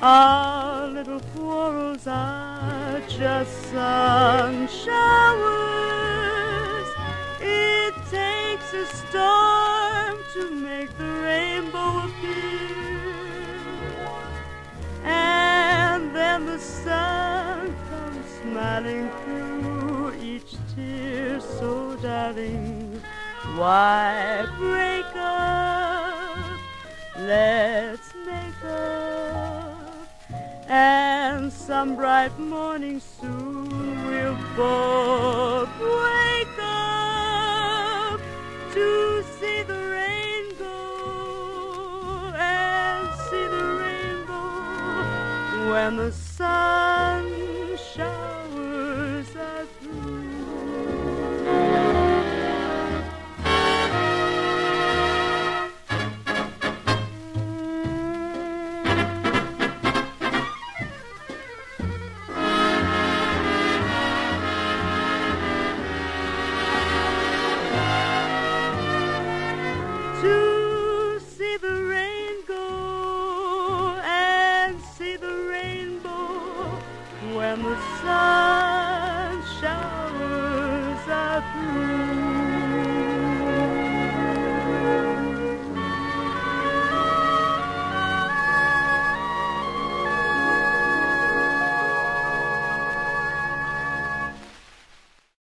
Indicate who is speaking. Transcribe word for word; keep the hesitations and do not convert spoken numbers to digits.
Speaker 1: Our little quarrels are just sun showers. It takes a storm to make the rainbow appear. And then the sun comes smiling through each tear. So darling, why break up? Let's make up. And some bright morning soon we'll both wake up to see the rainbow and see the rainbow when the sun